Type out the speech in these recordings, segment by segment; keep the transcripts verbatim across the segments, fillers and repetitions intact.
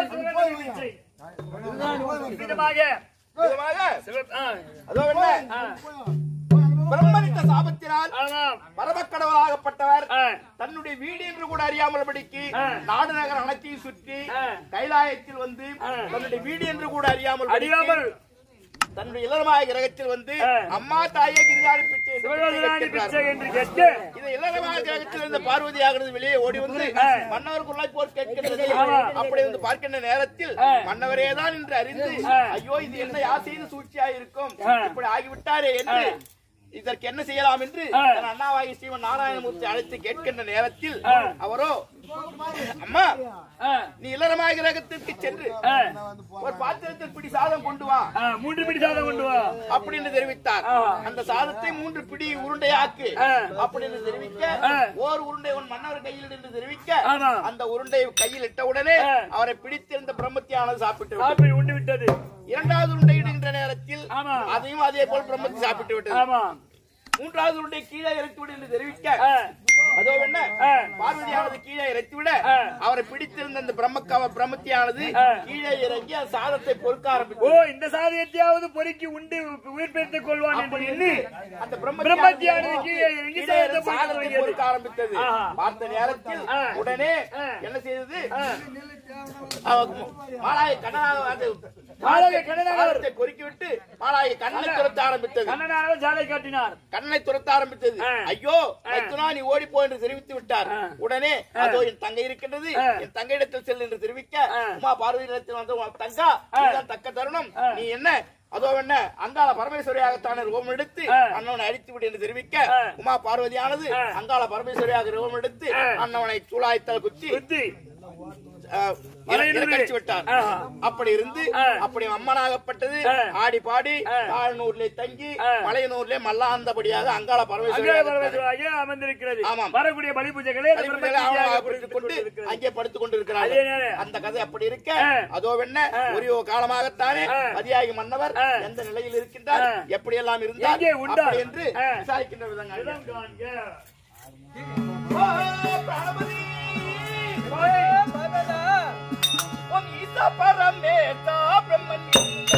பிரம்மனித்த சாபத்தினால் பரமக்கடவுளாகப்பட்டவர் தன்னுடைய வீடு என்று கூட அறியாமல் படிக்கு நாடு நகர் அனைத்தையும் சுற்றி கைலாயத்தில் வந்து தன்னுடைய வீடு என்று கூட அறியாமல் அறியாமல் தன்னுடைய இளமாய கிரகத்தில் வந்து அம்மா தாயே கிரிதாரி பிச்சை என்று கேட்க இது இளமாய கிரகத்தில் இருந்த பார்வதியாகிறது வெளியே ஓடி வந்து மன்னவருக்குள்ளாய் போர் கேட்கின்றது. அப்படி வந்து பார்க்கின்ற நேரத்தில் மன்னவரேதான் என்று அறிந்து ஐயோ இது என்ன யார் செய்து சூழ்ச்சியாக இருக்கும், இப்படி ஆகிவிட்டாரே என்று இதற்கு என்ன செய்யலாம் என்று அண்ணாவாகி ஸ்ரீமன் நாராயணமூர்த்தி அழைத்து கேட்கின்ற நேரத்தில் அவரோ அம்மா நீ இளரமாய கிரகத்திற்கு சென்று ஒரு பாத்திரத்தில் பிடி சாதம் கொண்டு வா, மூன்று பிடி சாதம் கொண்டு வா அப்படின்னு தெரிவித்தார். அந்த சாதத்தை மூன்று பிடி உருண்டையாக்கு அப்படின்னு தெரிவிக்க ஓர் உருண்டை உன் மன்னர் கையில் என்று தெரிவிக்க அந்த உருண்டை கையில் இட்டவுடனே அவரை பிடித்திருந்த பிரம்மத்தியானது சாப்பிட்டு உண்டு விட்டது. இரண்டாவது உருண்டை இடுகின்ற நேரத்தில் அதையும் அதே போல் பிரம்மத்தை சாப்பிட்டு விட்டது. மூன்றாவது உருண்டை கீழே இறக்கிவிடு என்று தெரிவிக்க அதோ என்ன பார்வதியானது கீழே இறக்கிவிட அவரை பிடித்திருந்த அந்த பிரம்மக்காவ பிரம்மத்தியானது கீழே இறங்கி அந்த சாதத்தை பொறுக்க ஆரம்பிக்கும். ஓ இந்த சாதத்தையாவது பொறுக்கி உண்டு உயிர் பெற்றுக் கொள்வான் என்று எண்ணி அந்த பிரம்மத்தியானது கீழே இறங்கி சாதத்தை பொறுக்க ஆரம்பித்தது. பார்த்த நேரத்தில் உடனே என்ன செய்தது, மாலாய கண்ணனை பொறுக்கிவிட்டு மாலாய கண்ணனை துரத்த ஆரம்பித்தது. ஜாலை காட்டினார், கண்ணனை துரத்த ஆரம்பித்தது. ஐயோ நீ ஓடி போ என்று தெரிவித்து விட்டார். உடனே அதோ என் தங்கை இருக்கின்றது, என் தங்கையிடத்தில் செல் என்று தெரிவிக்க உமா பார்வதி இடத்தில் வந்து தங்கா தக்க தருணம் நீ என்ன அதோ என்ன அங்காள பரமேஸ்வரியாகத்தான ரோமம் எடுத்து அண்ணவனை அழித்து விடு என்று தெரிவிக்க உமா பார்வதியானது அங்காள பரமேஸ்வரியாக ரோமம் எடுத்து அண்ணவனை சூளாய்த்தால் குத்தி விட்டார். அப்படி இருந்து அப்படி அம்மனாகப்பட்டது ஆடி பாடி தாழ்நூர்ல தங்கி மலையனூர்ல மல்லாந்தபடியாக அங்காள பரமேஸ்வரி அமர்ந்திருக்கிறது. வரக்கூடிய பலி பூஜைகளை கொண்டு அங்கே படுத்துக் கொண்டிருக்கிறார். அந்த கதை அப்படி இருக்க அதோ என்ன ஒரு காலமாகத்தானே பதியாகி மன்னவர் எந்த நிலையில் இருக்கின்றார், எப்படி எல்லாம் இருந்தார் என்று விசாரிக்கின்ற விதங்கள் பரமேதா பிரம்மன்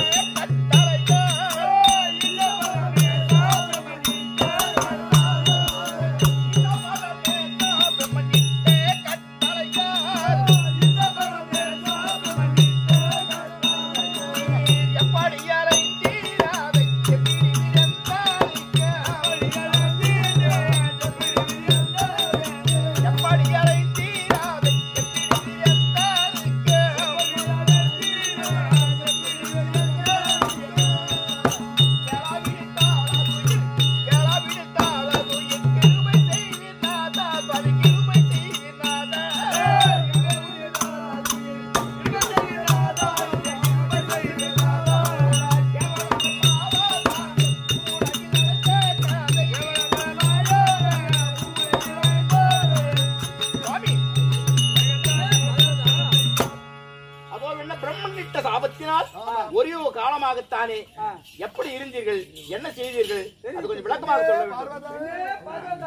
ஒரே காலமாகத்தானே எப்படி இருந்தீர்கள், என்ன செய்தீர்கள், அது கொஞ்சம் விளக்கமாக சொல்ல வேண்டும்.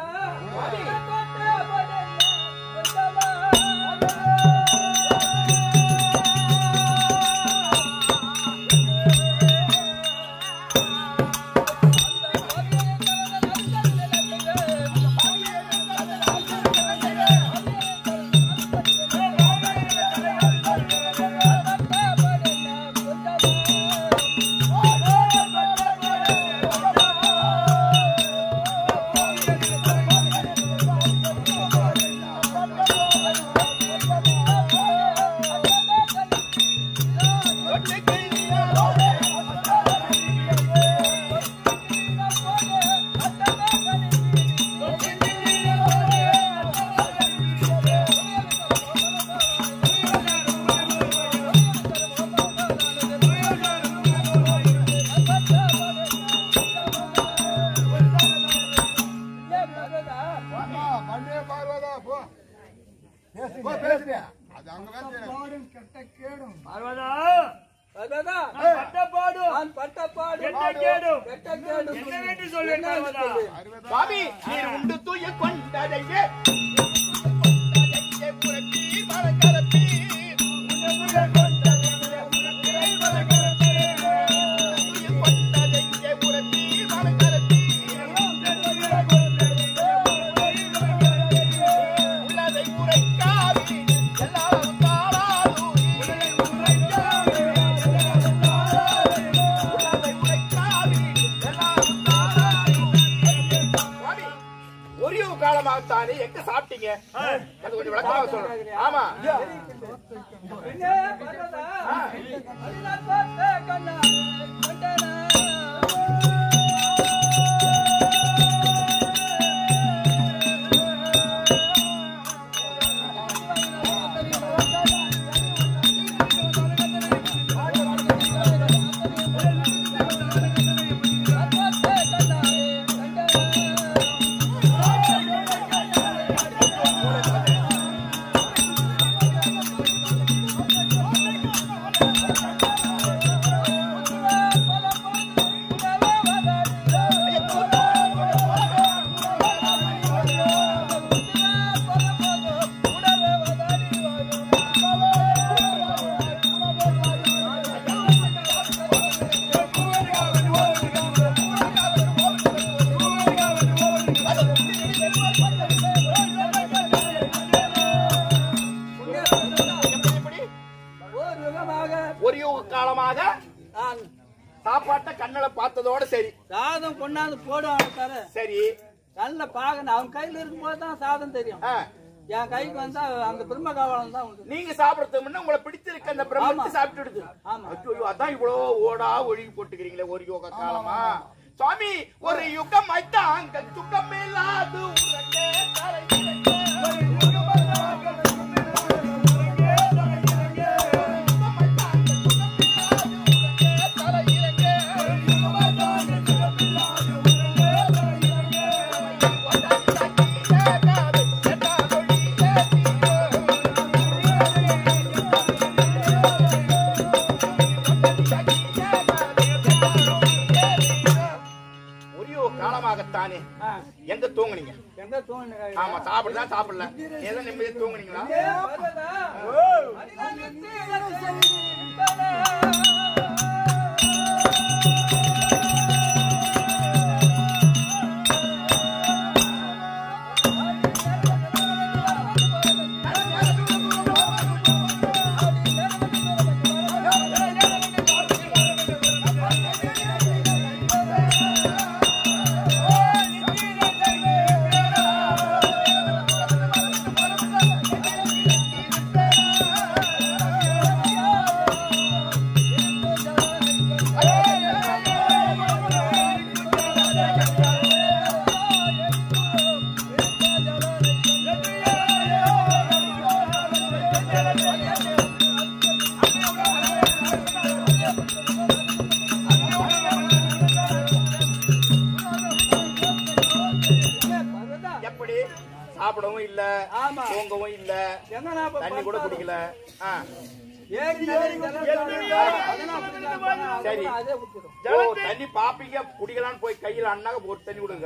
Bye. யாரு எங்க சாப்பிட்டீங்க அது கொஞ்சம் விளக்கமா சொல்லுங்க. ஆமா சாப்பாட்டை கண்ணல பார்த்ததோட சரி சாதம் கொண்டாந்து போடுவாங்க. சரி நல்ல பாகன அவன் கையில இருக்கும் போதுதான் சாதம் தெரியும். என் கைக்கு வந்தா அந்த பிரம்ம காவலம் தான் உண்டு. நீங்க சாப்பிடறதுக்கு முன்ன உங்களை பிடிச்சிருக்க அந்த பிரம்மத்தை சாப்பிட்டுடுது. ஐயோ அதான் இவ்வளவு ஓடா ஒழுகி போட்டுக்கிறீங்களே ஒரு யோக காலமா சுவாமி. ஒரு யுகம் ஐத்தாங்க சுகம் இல்லாது காலமாகத்தானே எங்க தூங்குனீங்க? ஆமா சாப்பிடலாம் சாப்பிடல ஏதோ நிம்மதியா தூங்குனீங்களா? சாப்பிடவும் இல்ல தூங்கவும் இல்ல தண்ணி கூட குடிக்கல. சரி தண்ணி பாப்பீங்க குடிக்கலான்னு போய் கையில அண்ணாக போட்டு தண்ணி கொடுங்க.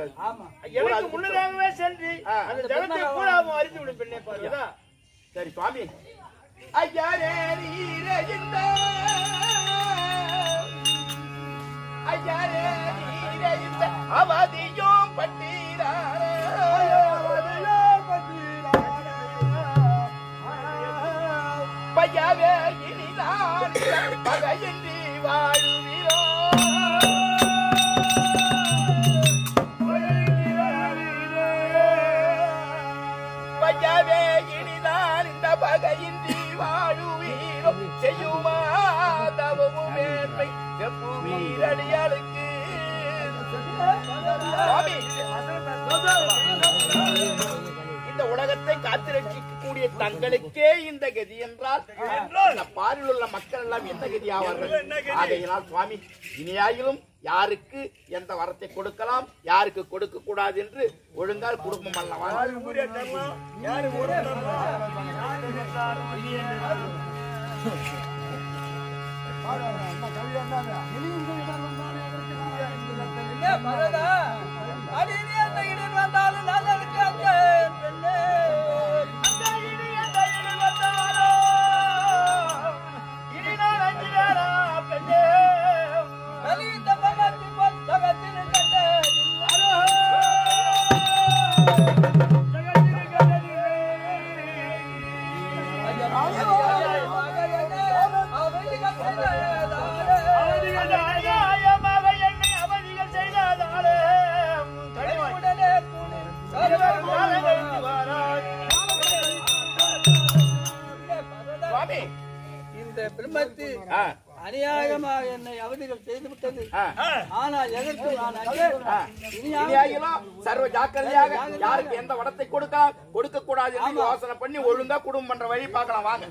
சரி சுவாமி அவதியும் பட்டீரா பையாவே இனிதான் பகையின்றி வாழ்வீரோ பையாவே இனிதான் இந்த பகையின்றி வாழுவீரோ செய்யுமா தவமும் மேன்மை செப்பு வீரடியாளுக்கு இந்த உலகத்தை காத்திரட்சிக்கக்கூடிய தங்களுக்கே இந்த கதி என்றால் பாரில் உள்ள மக்கள் எல்லாம் என்ன கதி ஆவார்கள்? ஆகையினால் சுவாமி இனியாயிலும் யாருக்கு எந்த வரத்தை கொடுக்கலாம் யாருக்கு கொடுக்க கூடாது என்று ஒழுங்கால் குடும்பம் அல்லவா வந்தாலும் நல்லதுக்கு அந்த பெண்ணே அநியாயமாக என்னை அவதிகள் செய்து விட்டது. ஆனால் எதற்கு நான் சர்வ ஜாக்கிரதையாக யாருக்கு எந்த வடத்தை கொடுக்கலாம் கொடுக்க கூடாது என்று யோசனை பண்ணி ஒழுங்கா குடும்பம் பண்ற வழி பார்க்கலாம் வாங்க.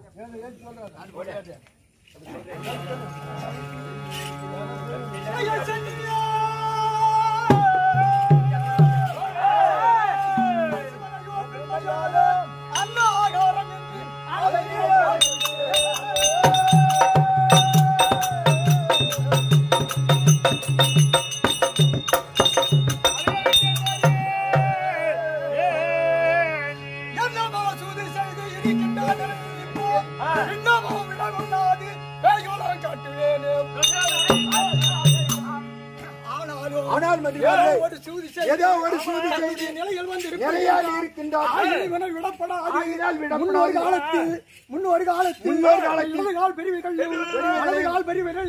ஏதோ ஒரு சூது செய்தி நிலையில் வந்து நிலையாக இருக்கின்றார். முன்னொரு காலத்தில் முன்னொரு காலத்தில் முன்னொரு காலத்தில் இடதுகால் பெரியவர்கள் இடதுகால் பெரியவர்கள்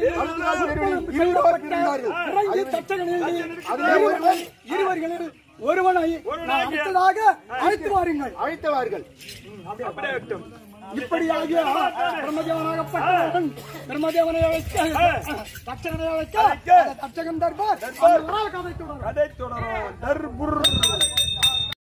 இருவர்களில் ஒருவனை அடுத்ததாக அழைத்து வாருங்கள் அழைத்து வாருங்கள். இப்படியாக பிரம்மதேவனாகப்பட்டவன் பிரம்மதேவனை அழைக்க தட்சகனை அழைக்க தட்சகன் தர்பார் கதை தொடரும்.